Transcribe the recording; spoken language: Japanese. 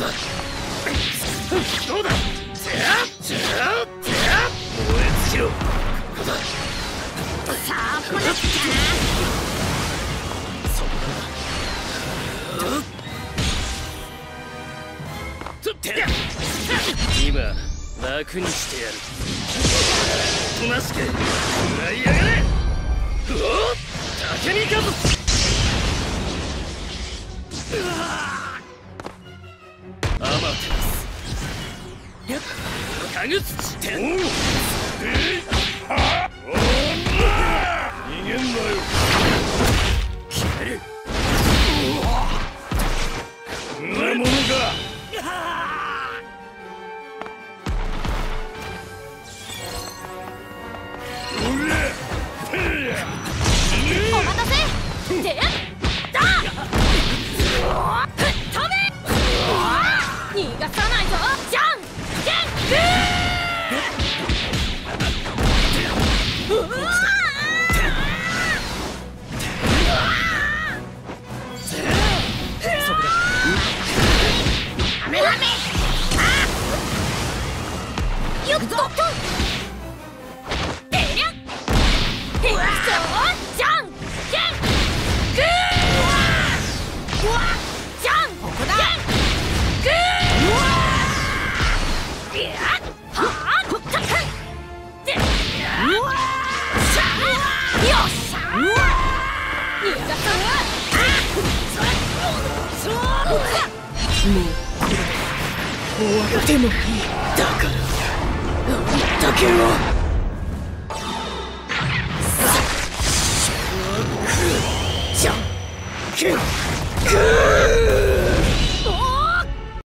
どうだ。燃え尽きろ。 さあこれだ。 今楽にしてやる。おとなしく食らいやがれ。竹見かず。アマテラスかぐつちてん。逃げんなよ。消える。こんなものか。 お待たせ。でだ。飛べ。逃がさないぞ。じゃんけんグー。うわハメハメ。よっと。てりゃ。へっそうじゃんけんグー。うわじゃんここだ。グー。いやはあこったくでうわしゃあよっしゃうわ逃がさぬ。もうこれで終わってもいい。 だからあんだけは。じゃんけんグー。